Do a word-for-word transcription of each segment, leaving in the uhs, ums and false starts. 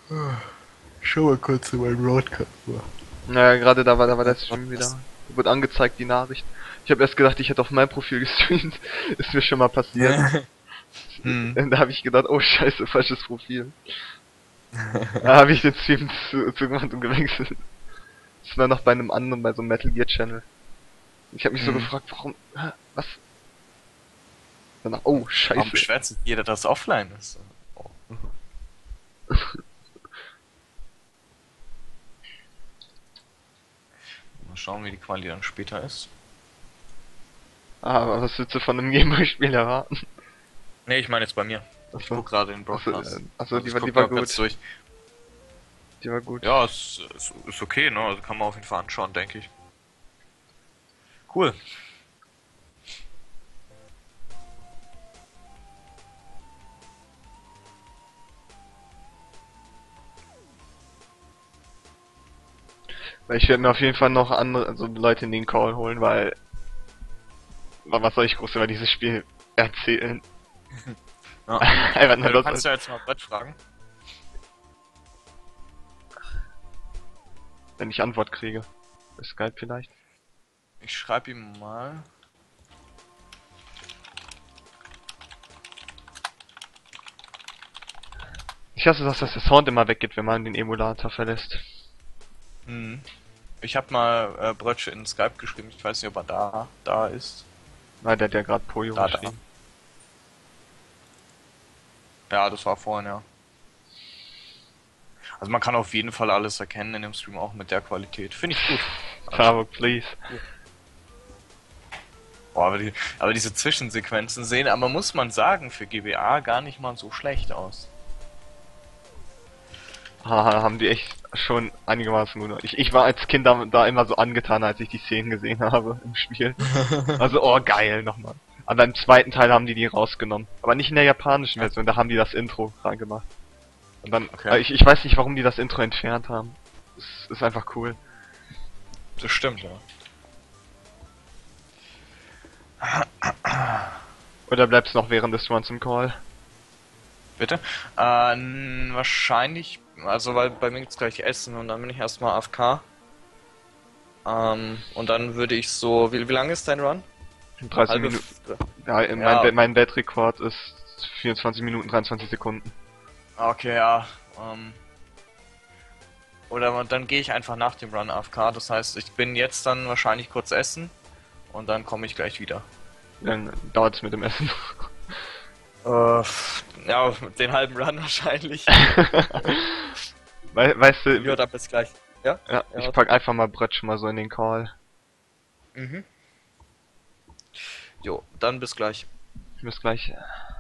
Schau mal kurz in meinen Broadcast. Naja, gerade da war, da war der Was- Stream was- wieder. Wurde angezeigt, die Nachricht. Ich habe erst gedacht, ich hätte auf mein Profil gestreamt. Ist mir schon mal passiert. hm. Und da habe ich gedacht, oh scheiße, falsches Profil. Da habe ich den Stream zu, zu gemacht und gewechselt. Das war noch bei einem anderen, bei so einem Metal Gear Channel. Ich habe mich so Hm. gefragt, warum, hä, was? Danach, oh Warum scheiße. beschwert sich jeder, dass es offline ist? Oh. Mal schauen, wie die Quali dann später ist. Ah, aber was willst du von einem Gameboy-Spiel erwarten? Ne, ich meine jetzt bei mir. Ich Achso, guck gerade den achso, Broadcast. äh, achso Also die, ich war, guck die war mal kurz gut. durch. Die war gut. Ja, es ist, ist okay, ne? Also kann man auf jeden Fall anschauen, denke ich. Cool. Weil ich werde mir auf jeden Fall noch andere, also Leute in den Call holen, weil, wa- was soll ich groß über dieses Spiel erzählen? Ja. Einfach nur Du das, kannst ja jetzt mal Brett fragen. wenn ich Antwort kriege. Bei Skype vielleicht. Ich schreibe ihm mal. Ich hasse das, dass der Sound immer weggeht, wenn man den Emulator verlässt. Hm. Ich habe mal äh, Brötche in Skype geschrieben. Ich weiß nicht, ob er da da ist. Weil der hat ja gerade Pojo Da, da. geschrieben. Ja, das war vorhin, ja. Also man kann auf jeden Fall alles erkennen in dem Stream, auch mit der Qualität. Finde ich gut. Bravo, please. Boah, aber, die, aber diese Zwischensequenzen sehen, aber muss man sagen, für G B A gar nicht mal so schlecht aus. Haha, haben die echt schon einigermaßen gut. Ich, ich war als Kind da, da immer so angetan, als ich die Szenen gesehen habe im Spiel. Also, oh geil, nochmal. Aber im zweiten Teil haben die die rausgenommen. Aber nicht in der japanischen Version, da haben die das Intro reingemacht. Und dann, Okay. äh, ich, ich weiß nicht, warum die das Intro entfernt haben. Es ist einfach cool. Das stimmt, ja. Oder bleibst du noch während des Runs im Call? Bitte? Äh, n- wahrscheinlich, also weil bei mir gibt's gleich Essen und dann bin ich erstmal A F K. Ähm, und dann würde ich so, wie, wie lange ist dein Run? dreißig Halbe Minuten. F- Ja, mein, Ja. Be- mein Weltrekord ist vierundzwanzig Minuten, dreiundzwanzig Sekunden. Okay, ja. Ähm, oder dann gehe ich einfach nach dem Run A F K. Das heißt, ich bin jetzt dann wahrscheinlich kurz essen und dann komme ich gleich wieder. Wie lange dauert es mit dem Essen? Äh, ja, den halben Run wahrscheinlich. We weißt du, Ja, dann bis gleich. Ja? ja, Ja, ich pack einfach mal Brett schon mal so in den Call. Mhm. Jo, dann bis gleich. Bis gleich.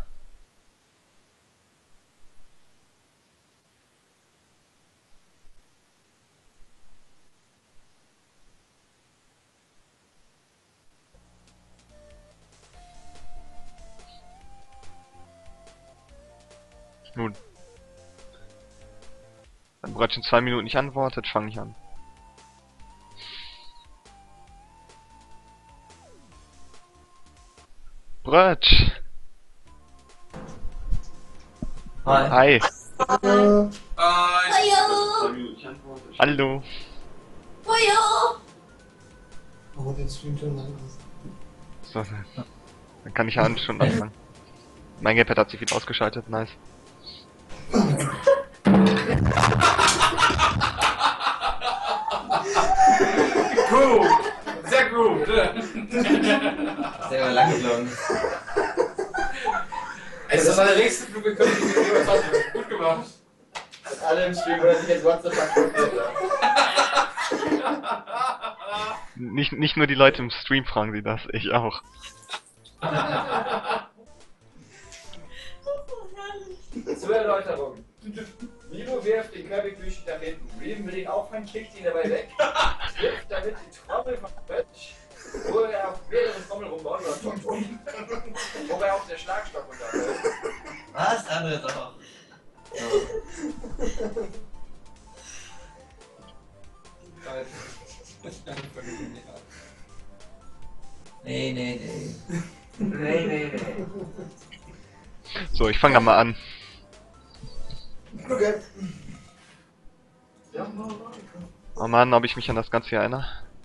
Nun. Wenn Brett in zwei Minuten nicht antwortet, fange ich an. Brett! Hi. Hi! Hallo. Hallo! Hallo. Oh, den Stream schon lang aus. So, dann kann ich ja an schon anfangen. Mein Gamepad hat sich wieder ausgeschaltet, nice. Gut, sehr gut. Der war lang gelungen. Es ist der nächste Flug gekommen, die wir jemals hatten. Gut gemacht. Und alle im Stream oder sich jetzt WhatsApp konfrontiert Nicht, nicht nur die Leute im Stream fragen sie das, ich auch. Zur Erläuterung. Milo wirft den Kirby-Plüschig nach hinten. Reven will ihn auffangen, kickt ihn dabei weg. Wirft damit die Trommel von Bötsch, wo er auf mehrere Trommeln rumbaut, oder Tom Tom. Wobei auch der Schlagstock unterhält. Was? Andere ist auch. Nee, nee, nee. Nee, nee, nee. So, ich fange da mal an. Okay. Ja, Mareike. Oh Mann, ob ich mich an das Ganze hier erinnere.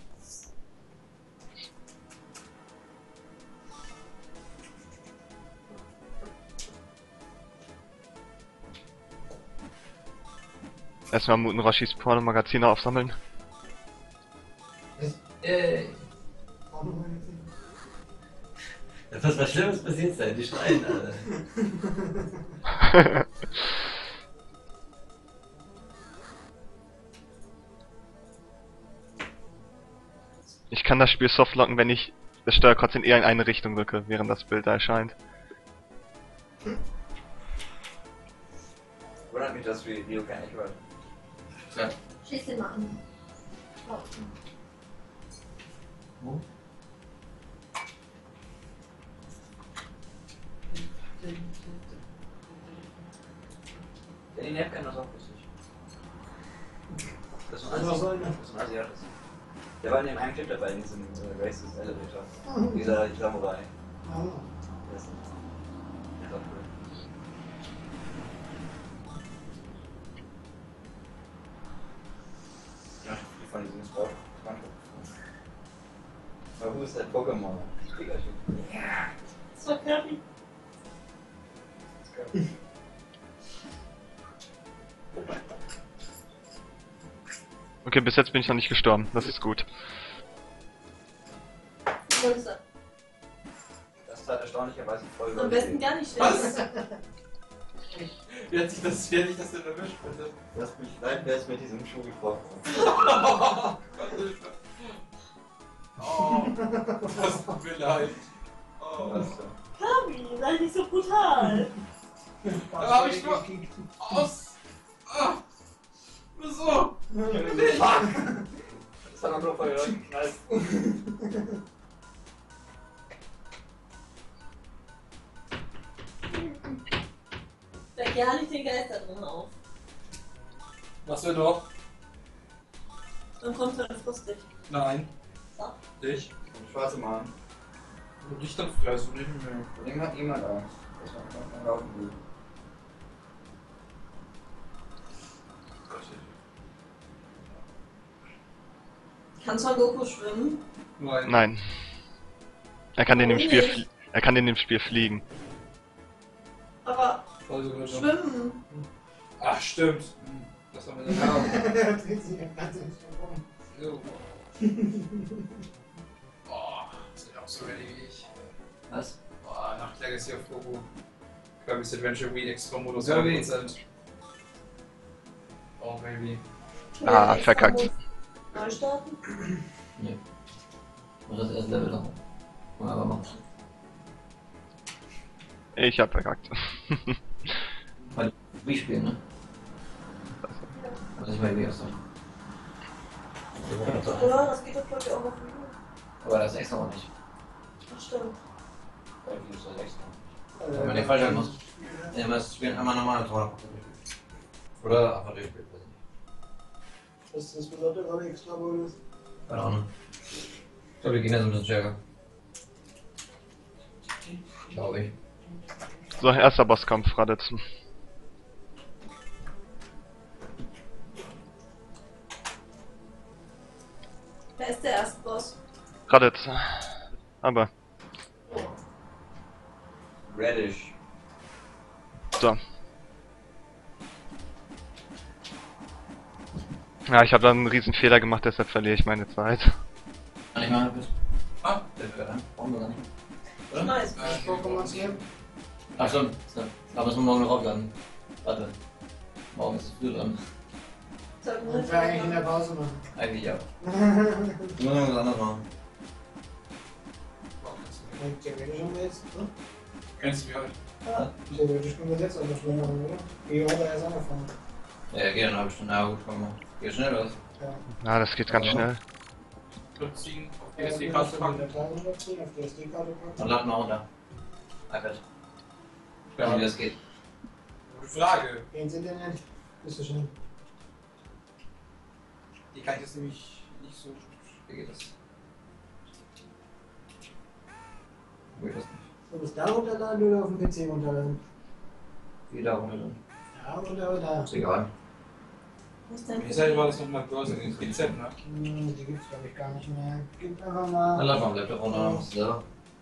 Erstmal Muten Roshis Porno-Magazine aufsammeln. Ey. Da wird was Schlimmes passiert sein, die schreien alle. Ich kann das Spiel softlocken, wenn ich das Steuerkreuz in irgendeine Richtung drücke, während das Bild da erscheint. Wundert mich, dass wir Rio gar nicht hören. Ja. Schieß den mal an. Oh. Wo? Der Nervkern ist auch lustig. Das ist ein Was Asi. soll das? Das ist ein Asiatis. Der war in dem einen Clip dabei, in diesem äh, Racist Elevator. Dieser Samurai. Ah. Das ist das ist auch cool. Ja, die von diesem Sport. Aber wo ist der Pokémon? Pikachu. Das war Kirby. Okay, bis jetzt bin ich noch nicht gestorben, das ist gut. Wo ist er? Das tat erstaunlicherweise voll. Am besten gar nicht Was? stehen. Wie hat sich das, wie hat sich das denn erwischt, bitte? Lass mich leid, wer ist mit diesem Schuh gebrochen? Oh, das tut mir leid. Oh. Was denn? Kirby, sei nicht so brutal. Da hab ich nur aus. Ah, nur so. Fuck! Das hat man nur voll geknallt. Steig ja nicht den Geist da drin auf. Was wir doch? Dann kommt er frustig. Nein. So. Dich? Schwarze Mann. Du dich dann fressen, nicht mehr. Vor dem hat niemand Angst. Das war einfach ein Laufen will. Kann Son Goku schwimmen? Nein. Nein. Er kann in dem Warum Spiel nicht? flie- er kann in dem Spiel fliegen. Aber Voll so gut. schwimmen. Ach, stimmt. Hm, Das haben wir dann auch. So. Boah, das ist auch so ready wie ich. Was? Boah, nach Legacy of Goku. Kirby's Adventure Wii Extra Modus Kirby. hundert Prozent. Oh, Baby. Ah, verkackt. Neu starten? Nee. Muss das erste Level noch. Mal aber machen. Ich hab verkackt. Wii spielen, ne? Das ist mein Wii aus. Ja, das geht doch glaube ich auch auf Video. Aber das ist extra auch nicht. Ach stimmt. Irgendwie ist das extra. Wenn man den falsch halten muss. Ja, das spielen einmal normal Tor. Oder einfach durchspielen. Das ist das Besondere am Extra-Bonus. Keine Ahnung. Ich glaube, die gehen ja so ein bisschen stärker. Glaube ich. So, erster Bosskampf, Raditz. Wer ist der erste Boss? Raditz. Aber, Radish. so. Ja, ich habe da einen riesen Fehler gemacht, deshalb verliere ich meine Zeit. Kann ich mal bis. Ah, Der wird an. Brauchen wir gar nicht. Oder? Nice. äh, Pokémon hier. Ach stimmt. So. Da müssen wir morgen noch aufladen. Warte. Morgen ist es früh dran. Sollten Und wir eigentlich in der Pause machen. Eigentlich ja. Wir müssen noch was anderes machen. Und theoretisch haben wir jetzt, ne? Kennst du mich heute? Ja, theoretisch können wir jetzt einfach schnell machen, oder? Wie hat er erst angefangen? Ja, geht eine halbe Stunde. Ja gut, komm mal. Geht schnell los. Ja. Ja, das geht ganz schnell. Beziehen auf die Ja, S dann D-Karte musst du die packen. Datei runterziehen, auf die S D-Karte packen. Dann laden wir runter. iPad. Ich weiß nicht, wie das geht. Gute Frage. Geh ins Internet. Bist du schnell. Die kann ich jetzt nämlich nicht so. Wie geht das? Wo geht das nicht? Du musst da runterladen oder auf dem P C runterladen? Wie da runter dann? Ja, oder da. Ist egal. Was ist denn Wie seid war das nochmal Börse? In G Z, ne? Hm, die gibt's glaube ich gar nicht mehr. Gib einfach mal. Dann lass mal am Laptop runter. So.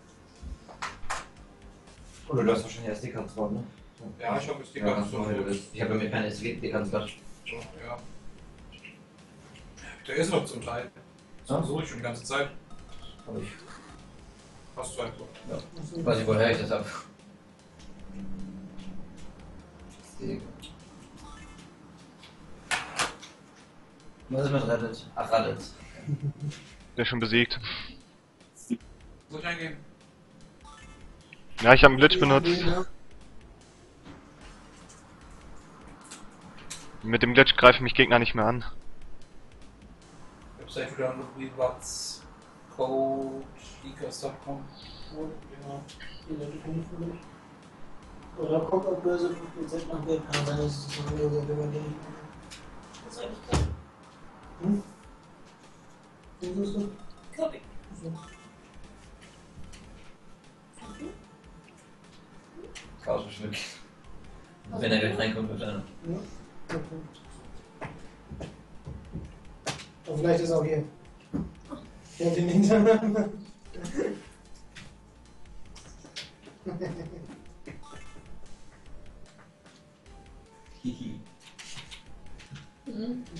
Oder du hast wahrscheinlich S D-Karten drauf, ne? Ja, ich habe jetzt die Ja, ganze kannst du machen, wie du willst. Ich habe mir keine S D-Karten drauf. So, ja. Der ist noch zum Teil. Das Ja? suche ich schon die ganze Zeit. Hab ich. Hast du einfach. Ja. Weiß nicht, woher ich das hab. Was ist mit Reddit? Ach, Reddit. Der ist schon besiegt. Soll ich eingehen? Ja, ich habe einen Glitch benutzt. Mit dem Glitch greifen mich Gegner nicht mehr an. Website wieder wie Watts Code Ecos Punkt com. Ja, die Leute finden für mich. Oder kommt auf Börse fünf Prozent nach Geld, kann sein, dass es noch mehr Geld überlegen. Was soll ich können? Hm? Findest du? Kirby. Chaos Schnick. Wenn er gleich reinkommt, wird er. Ja. Okay. Aber vielleicht ist auch hier. Ich hab den hintereinander. Hihi. Mhm.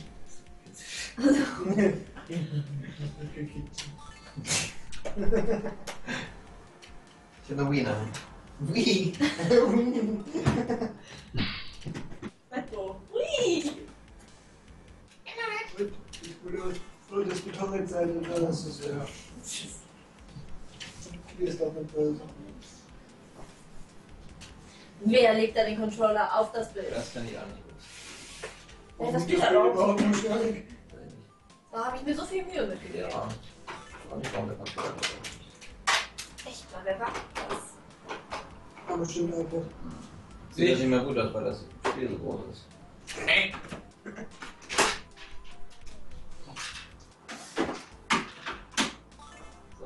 Ich hab eine Wiener. Wie? Metro. Hui! Ich würde voll das Betonung sein und das ist ja. Hier ist doch mit Börse. Wer legt da den Controller auf das Bild? Das kann ich auch nicht. Ja, das geht geht aber auch. überhaupt nicht stark. Da habe ich mir so viel Mühe mitgegeben. Ja. Und ich brauche eine Kontrolle. Echt mal, wer war das? Aber stimmt einfach. Sieht das nicht mehr gut aus, weil das Spiel so groß ist. Hey! So.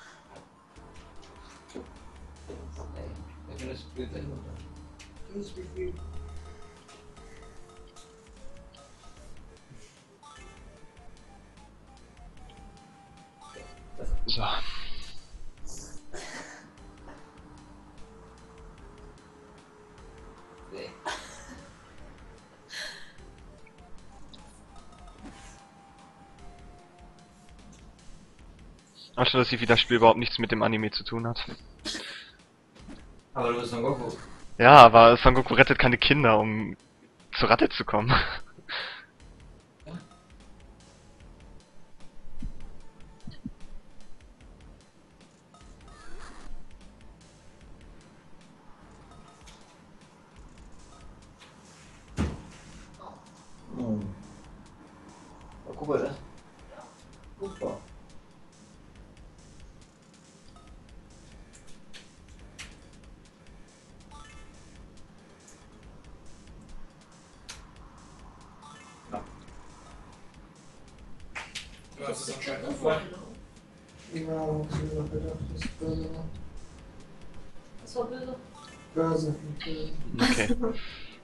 Ey, ich finde das Spiel gleich runter. Das ist wie viel. So. Nee. Anstatt dass das Spiel überhaupt nichts mit dem Anime zu tun hat. Aber du bist Son Goku. Ja, aber Son Goku rettet keine Kinder, um zur Ratte zu kommen. Hm. Oh, guck mal das. Super. Ja, das ist anscheinend ein Freund. Ja, was ich mir noch gedacht, das ist Börse. Das war böse. Börse. Börse. Okay.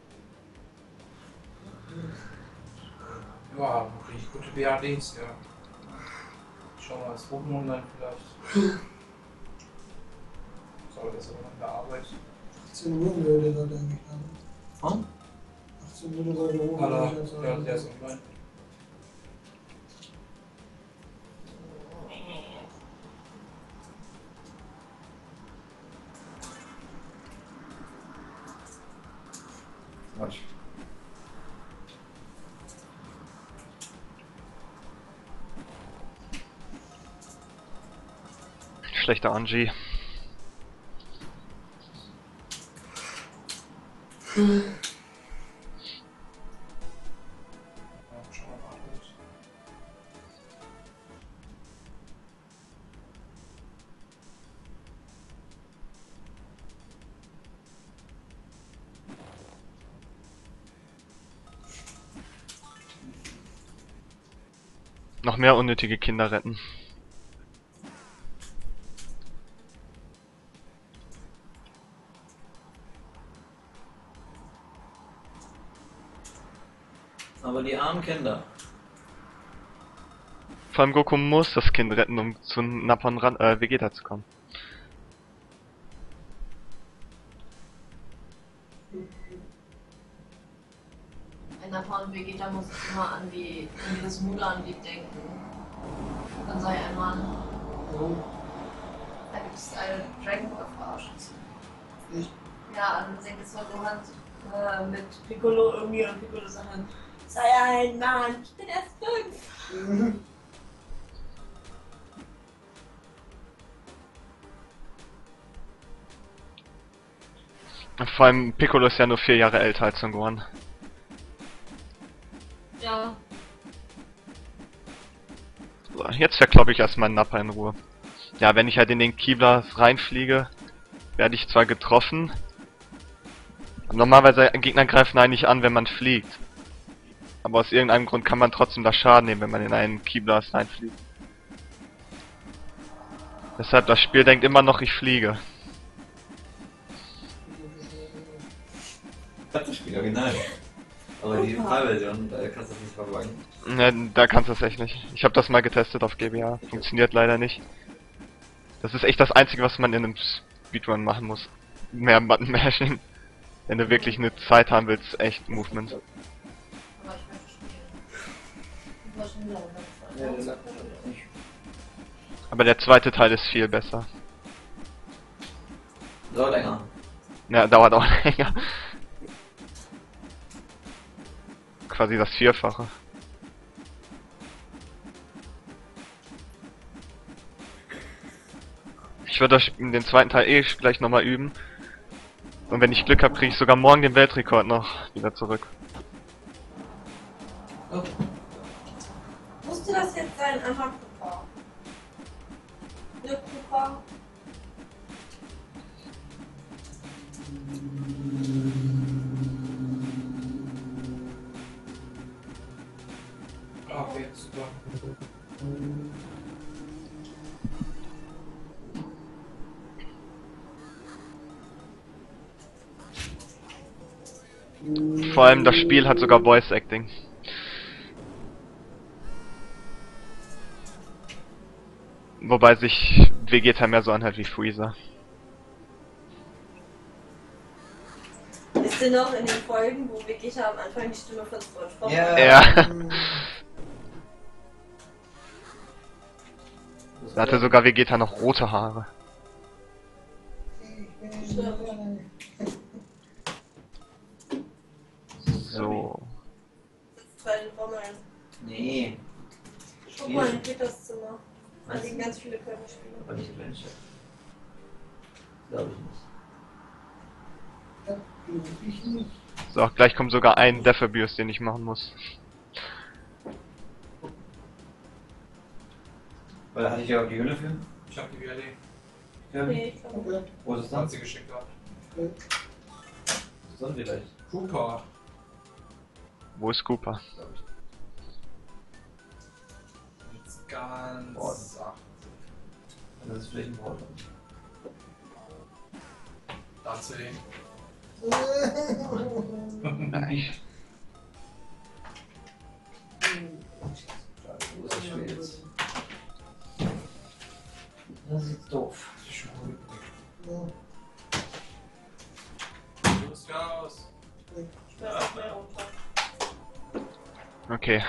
Ja, richtig gute B A Ds, ja. Schauen wir mal, das Boden online vielleicht. Sorry, das ist aber noch in der Arbeit. achtzehn Uhr würde da denke ich an. Hm? achtzehn Uhr sollte oben Alla, sein. ja, der ist online. Quatsch. Schlechter Angie. Ja, schauen wir mal. Gut. Noch mehr unnötige Kinder retten. Aber die armen Kinder. Vor allem Goku muss das Kind retten, um zu Nappa ran, äh, Vegeta zu kommen. Bei Nappa und Vegeta muss ich immer an die, an dieses Mulan-Lied denken. Dann sei ein Mann. Da gibt es eine Dragon Ball Verarsche. Nicht? Ja, dann singt es mal Gohan äh, mit Piccolo irgendwie und Piccolo sagt dann, sei ein Mann, ich bin erst fünf. Mhm. Vor allem Piccolo ist ja nur vier Jahre älter als Son Gohan. Ja. So, jetzt verkloppe ich erstmal Nappa in Ruhe. Ja, wenn ich halt in den Kibla reinfliege, werde ich zwar getroffen. Aber normalerweise Gegner greifen eigentlich an, wenn man fliegt. Aber aus irgendeinem Grund kann man trotzdem da Schaden nehmen, wenn man in einen Kibla reinfliegt. Deshalb, das Spiel denkt immer noch, ich fliege. Das Spiel original. Aber die Fallversion, da kannst du das nicht verwagen. Ne, da kannst du es echt nicht. Ich habe das mal getestet auf G B A. Funktioniert leider nicht. Das ist echt das Einzige, was man in einem Speedrun machen muss. Mehr Button mashing. Wenn du wirklich eine Zeit haben willst, echt Movement. Aber ich möchte spielen. Ich war schon wieder Ja, der runtergefallen. sagt das nicht. Aber der zweite Teil ist viel besser. So länger. Ja, dauert auch länger. Quasi das Vierfache. Ich würde den zweiten Teil eh gleich nochmal üben. Und wenn ich Glück habe, kriege ich sogar morgen den Weltrekord noch wieder zurück. Oh. Musste das jetzt sein, einfach Cooper? Ne, Cooper? Okay, super. Vor allem das Spiel hat sogar Voice Acting. Wobei sich Vegeta mehr so anhört wie Freezer. Ist denn noch in den Folgen, wo Vegeta am Anfang die Stimme von SpongeBob Ja. hat? Ja. Da hatte sogar Vegeta noch rote Haare. So. Sitzt bei den Rommeln. Nee, Guck mal in Peters Zimmer. Da Meinst liegen du? ganz viele Körperspiele. aber nicht Adventure. Glaube ich nicht. Das glaube ich nicht. So, gleich kommt sogar ein Death Abuse, den ich machen muss. Weil hatte ich ja auch die Hülle für. Ich hab die W A D. Ja. Nee, ich glaube Okay. Wo ist es Hat dann? sie geschickt gehabt. Sonst vielleicht. Cooper. Wo ist Cooper? Glaube ich. Jetzt ganz. Boah. Ach, Das ist vielleicht ein Portal. da C. Nein. Wo ist das Spiel jetzt? Das sieht doof. Ja. Los, Chaos. ich weiß nicht mehr runter. Okay.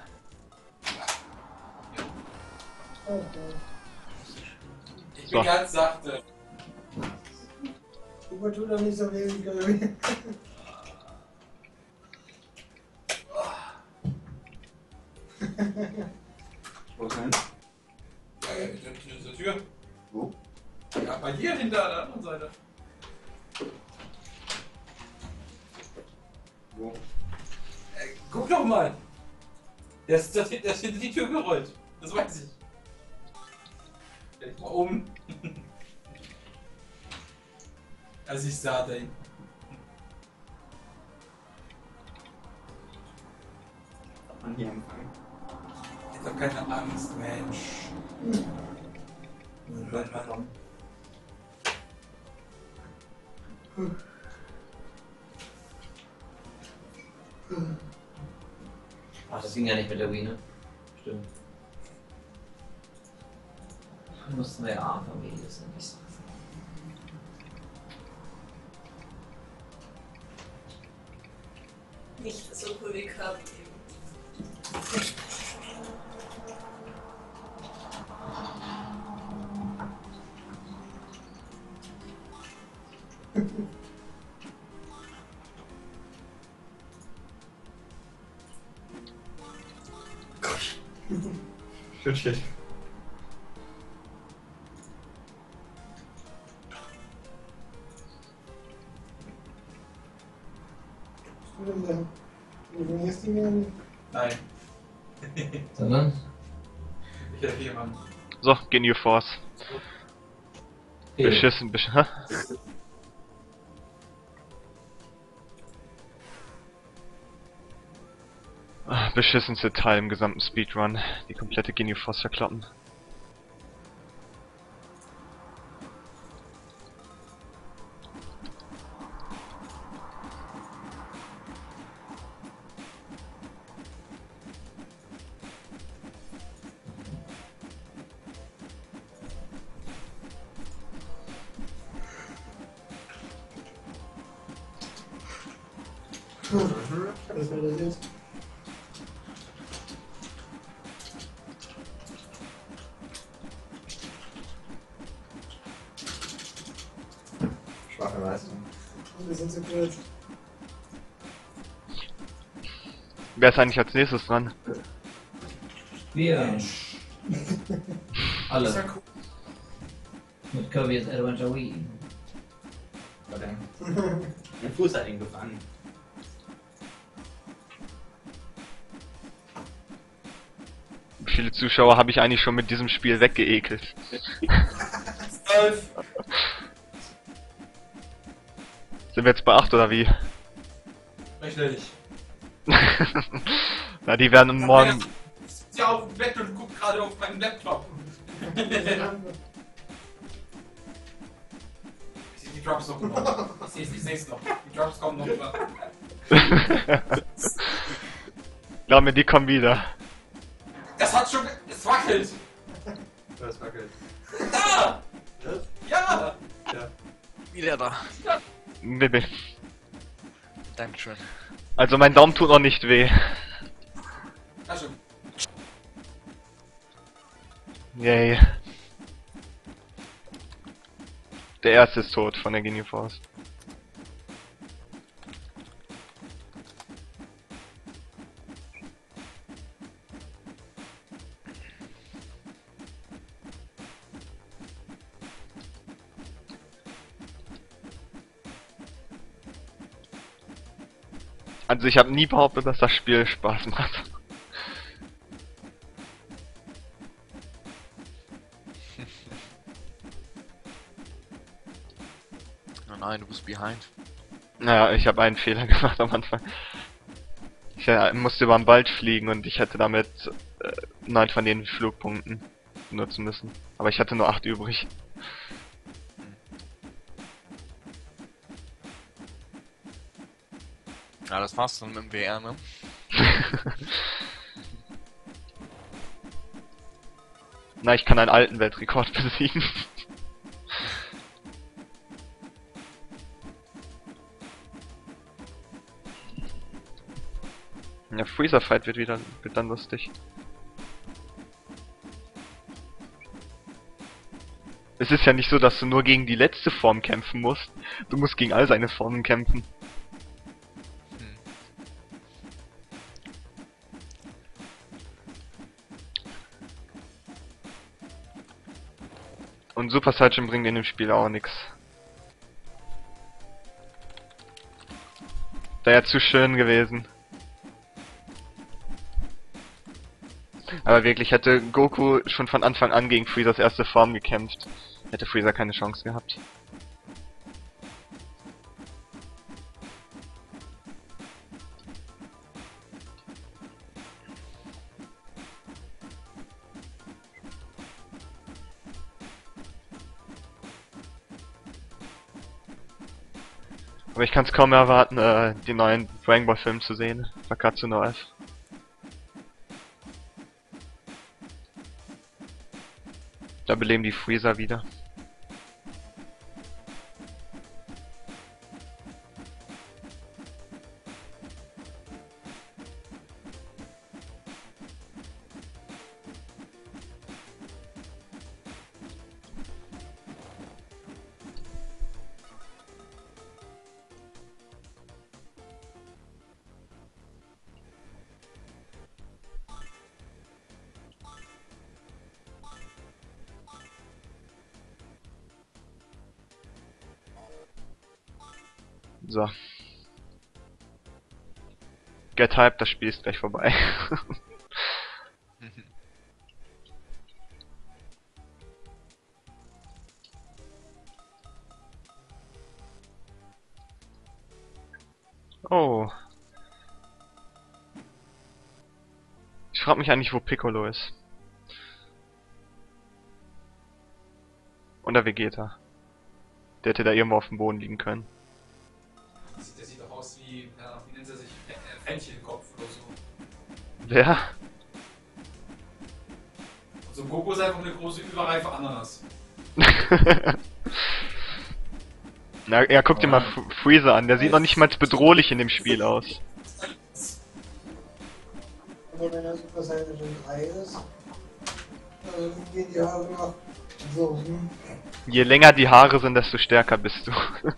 Okay. Ich So. bin ganz sachte. Super, tut doch nicht so weh wie Kirby. Wo ist denn? Ja, hinter dieser Tür. Wo? Ja, bei hier hinter der anderen Seite. Wo? Äh, guck doch mal. Der ist, der, der ist hinter die Tür gerollt. Das weiß ich. Stell dich mal um. Also ich sah den. An hier anfangen. Ich hab doch keine Angst, Mensch. Bleib mal dran. Ach, das ging ja nicht mit der Wii, ne? Stimmt. Wir mussten ja A-Familie sein, nicht so. Nicht so cool wie Kirby eben. Shit, shit. Was tust du denn da? Telefonierst du mir nicht? Nein. Sondern? Ich helfe jemandem. So, Ginyu Force. Okay. Beschissen, beschissen. Beschissenste Teil im gesamten Speedrun. Die komplette Ginyu Force verkloppen. Was war das jetzt? Schwache Leistung. Wir sind so kurz. Wer ist eigentlich als nächstes dran? Wir. Ist Alle. ja cool. Mit Kirby's Adventure Wii. Verdammt. Mein Fuß hat ihn gefangen. Wie viele Zuschauer habe ich eigentlich schon mit diesem Spiel weggeekelt? Zwölf. Sind wir jetzt bei acht oder wie? Richtig. Na, die werden morgen... Ich sitze ja auf dem Bett und guck gerade auf meinen Laptop. Ich sehe die Drops noch kommen. Ich sehe ich seh's noch. Die Drops kommen noch über. Glaub mir, die kommen wieder. Das hat schon. Es wackelt! Das wackelt. Da! Ja! Wieder da. Bibi. Dankeschön. Also mein Daumen tut noch nicht weh. Ja, schon. Yay. Der erste ist tot von der Ginyu Force. Also ich habe nie behauptet, dass das Spiel Spaß macht. Oh nein, du bist behind. Naja, ich habe einen Fehler gemacht am Anfang. Ich äh, musste über den Wald fliegen und ich hätte damit äh, neun von den Flugpunkten benutzen müssen. Aber ich hatte nur acht übrig. Ja, das war's dann mit dem W R, ne? Na, ich kann einen alten Weltrekord besiegen. Ja, Freezer Fight wird wieder wird dann lustig. Es ist ja nicht so, dass du nur gegen die letzte Form kämpfen musst. Du musst gegen all seine Formen kämpfen. Und Super Saiyan bringt in dem Spiel auch nichts. Wäre ja zu schön gewesen. Aber wirklich, hätte Goku schon von Anfang an gegen Freezers erste Form gekämpft, hätte Freezer keine Chance gehabt. Aber ich kann es kaum erwarten, äh, den neuen Dragon Ball Film zu sehen, Fakatsu no F. Da beleben die Freezer wieder. So. Get hyped, das Spiel ist gleich vorbei. Oh. Ich frag mich eigentlich, wo Piccolo ist. Oder Vegeta. Der hätte da irgendwo auf dem Boden liegen können. Der sieht doch aus wie, ja, wie nennt er sich? Äh, Fähnchenkopf oder so. Wer? Also Goku ist einfach eine große überreife Ananas. Na, ja, guck dir mal F Freezer an, der sieht noch nicht mal bedrohlich in dem Spiel aus. Aber wenn er Super Saiyan drei ist, dann gehen die Haare noch so. Hm. Je länger die Haare sind, desto stärker bist du.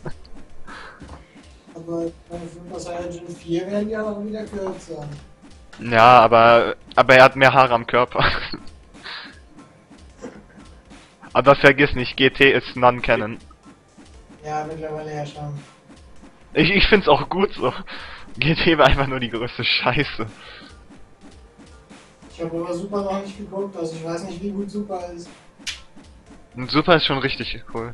Aber bei Super Saiyan vier werden die Haare wieder kürzer. Ja, aber aber er hat mehr Haare am Körper. Aber vergiss nicht, G T ist Non-Canon. Ja, mittlerweile ja schon. Ich, ich find's auch gut so. G T war einfach nur die größte Scheiße. Ich habe aber Super noch nicht geguckt, also ich weiß nicht, wie gut Super ist. Und Super ist schon richtig cool.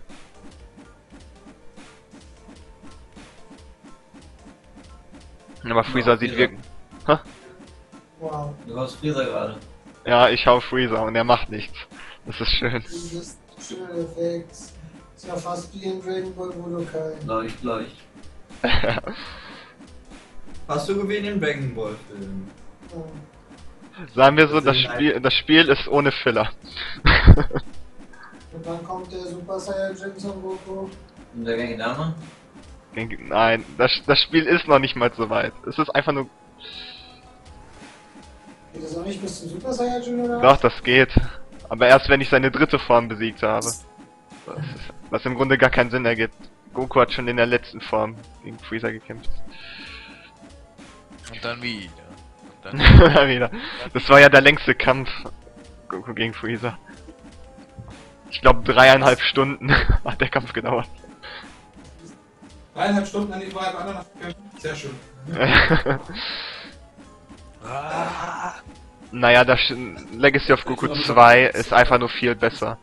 Aber Freezer Ja, sieht Freezer. wirklich... Ha? Wow. Du hast Freezer gerade. Ja, ich hau Freezer und er macht nichts. Das ist schön. Dieses schöne Effekt. Ist ja fast wie in Dragon Ball Budokai. Gleich, gleich. Hast du gesehen den Dragon Ball Film? Ja. Sagen wir so, Das das ist ein- Spiel, das Spiel ist ohne Filler. Und dann kommt der Super Saiyan Son Goku. Und der Genki-Dama? Nein, das, das Spiel ist noch nicht mal so weit. Es ist einfach nur... Geht das auch nicht bis zum Super Saiyan oder? Doch, das geht. Aber erst wenn ich seine dritte Form besiegt habe. Was, ist, was im Grunde gar keinen Sinn ergibt. Goku hat schon in der letzten Form gegen Freezer gekämpft. Und dann wieder. Und dann Wieder. Das war ja der längste Kampf. Goku gegen Freezer. Ich glaube dreieinhalb Stunden hat der Kampf gedauert. Dreieinhalb Stunden an die überreife Ananas kämpfen. Sehr schön. Naja, das Sch- Legacy of Goku zwei ist einfach nur viel besser.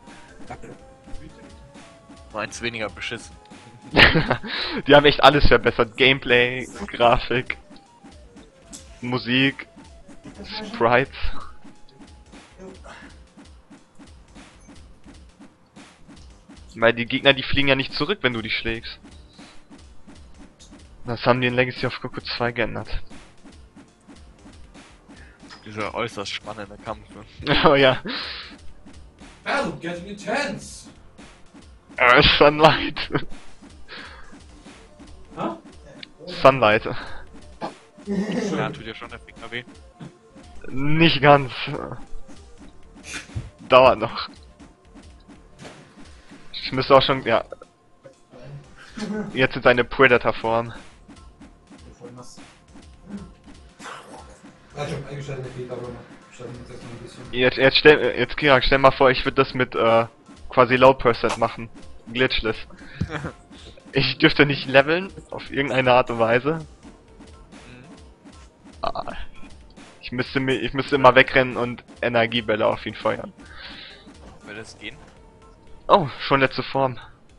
meins weniger beschissen. Die haben echt alles verbessert. Gameplay, Grafik, Musik, Sprites. Weil die Gegner, die fliegen ja nicht zurück, wenn du die schlägst. Das haben die in Legacy of Goku zwei geändert. Dieser äußerst spannende Kampf. Oh ja. Battle getting intense! Äh, Sunlight. Ha? Sunlight. Ja, tut ja schon der Finger weh. Nicht ganz. Dauert noch. Ich müsste auch schon, ja. Jetzt in seine Predator-Form. Ja, ich hab eingeschaltet, der geht aber noch. Schalten wir uns jetzt noch ein bisschen. Jetzt, jetzt stell, jetzt Kirak, stell mal vor, ich würde das mit äh, quasi Low Percent machen. Glitchless. Ich dürfte nicht leveln, auf irgendeine Art und Weise. Ah, Ich müsste mir, ich müsste immer wegrennen und Energiebälle auf ihn feuern. Würde das gehen? Oh, schon letzte Form.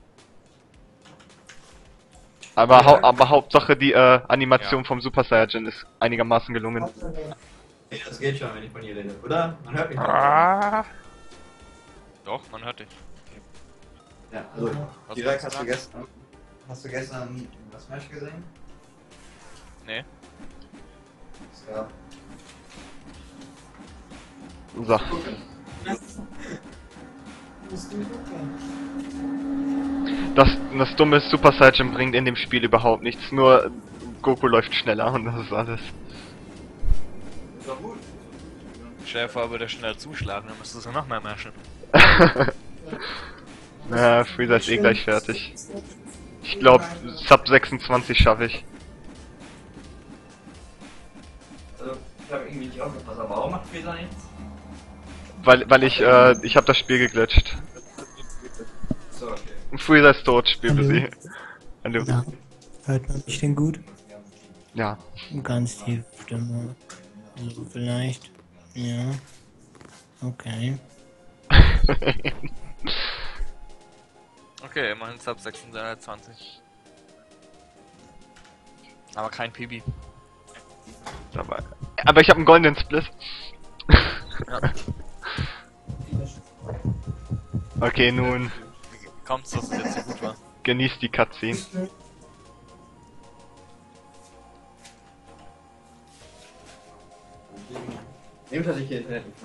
Aber, hau aber Hauptsache die äh, Animation Ja. vom Super Saiyajin ist einigermaßen gelungen. Ja, das geht schon, wenn ich von ihr rede, oder? Man hört mich doch. Ah. Doch, man hört dich. Ja, also, Was direkt hast hast du du gestern, hast du gestern das Match gesehen? Nee. Es gab. So. ist nicht okay. Das, das Dumme ist, Super Saiyan bringt in dem Spiel überhaupt nichts, nur Goku läuft schneller und das ist alles. Ist doch gut. Stell dir vor, würde er schneller zuschlagen, dann müsstest du noch mehr märschen. Ja, Freezer ist eh gleich fertig. Ich glaube, Sub sechsundzwanzig schaffe ich. Also, ich habe irgendwie nicht aufgepasst, aber warum macht Freezer nichts? Weil, weil ich, äh, ich habe das Spiel geglitscht. So, okay. Freezer ist tot, Spiel Hallo. besiegt. Hallo. Ja. Hört man mich denn gut? Ja. Ganz tief Stimme. So vielleicht. Ja. Okay. Okay, immerhin Sub sechshundertzwanzig. Aber kein P B. Aber, aber ich habe einen goldenen Split. Ja. Okay, nun Wie kommt's, dass es jetzt so gut war? genießt die Cutscene. Nehmt er sich hier Internet nicht mehr.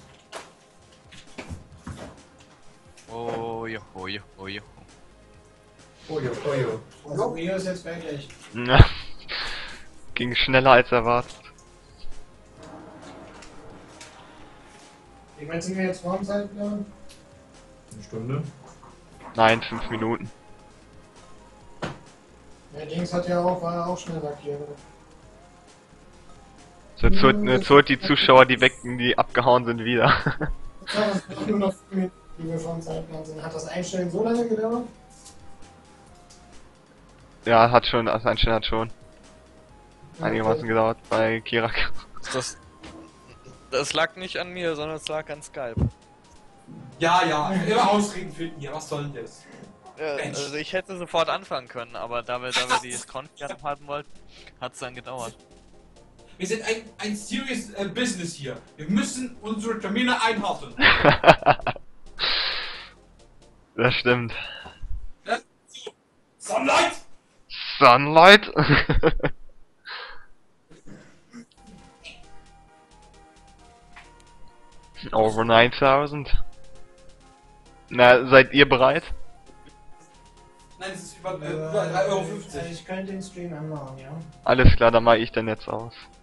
Oh, jo, oh, jo, oh, jo. Ojo, ojo. Also Rio ist jetzt gleich. Ja. Ging schneller als erwartet. Wie weit sind wir jetzt vor dem Zeitplan? Eine Stunde? Nein, fünf Minuten. Ja, Dings hat ja auch, war ja auch schnell markiert. So, jetzt holt, jetzt holt die Zuschauer, die weg, die abgehauen sind, wieder. Ja, das sind nur noch vier Minuten, die wir vor dem Zeitplan sind. Hat das Einstellen so lange gedauert? Ja, hat schon, das Einstellen hat schon einigermaßen gedauert bei Kirak. Das, das lag nicht an mir, sondern es lag an Skype. Ja, ja, immer Ausreden finden hier, was soll denn das? Ja, Mensch. also ich hätte sofort anfangen können, aber da wir, da wir die Conti haben wollten, hat es dann gedauert. Wir sind ein, ein serious äh, Business hier. Wir müssen unsere Termine einhalten. Das stimmt. Sunlight! Sunlight? Over neuntausend. Na, seid ihr bereit? Nein, es ist über, äh, über drei Euro fünfzig. Also ich könnte den Stream anmachen, ja. Alles klar, dann mache ich dann jetzt aus.